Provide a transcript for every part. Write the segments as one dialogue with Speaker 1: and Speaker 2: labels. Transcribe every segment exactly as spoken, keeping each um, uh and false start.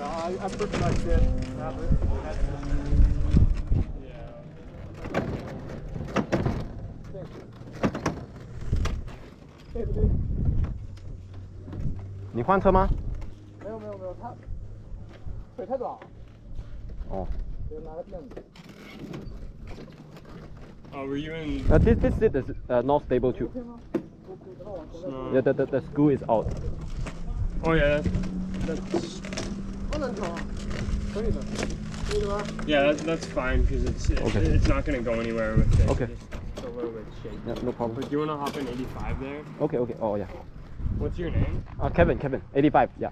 Speaker 1: No, I, I prefer like this. Have it. Yeah. 对对对。
Speaker 2: 你换车吗？
Speaker 1: 没有没有没有，他腿太短了。
Speaker 2: 哦。
Speaker 1: 得拿个垫子。Oh, were you in?
Speaker 2: Uh, this this seat is uh, not stable too. Yeah, the, the the screw is out.
Speaker 1: Oh yeah, that's. Yeah, that, that's fine because it's it,
Speaker 2: okay.
Speaker 1: it's not gonna go anywhere with it.
Speaker 2: Okay.
Speaker 1: Just a little bit shaky.
Speaker 2: Yeah, no problem.
Speaker 1: But do you wanna hop in eighty-five there?
Speaker 2: Okay, okay. Oh yeah.
Speaker 1: What's your name?
Speaker 2: Uh, Kevin, Kevin, eighty-five. Yeah.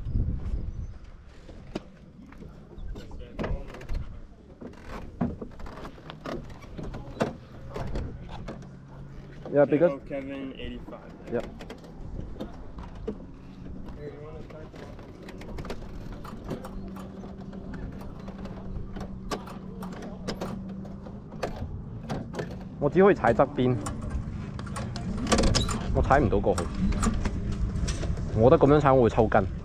Speaker 2: Yeah, because.
Speaker 1: Oh, Kevin, eighty-five.
Speaker 2: Yeah.
Speaker 1: Here, you wanna start?
Speaker 2: 我只可以踩側邊，我踩唔到過去。我覺得咁樣踩我會抽筋。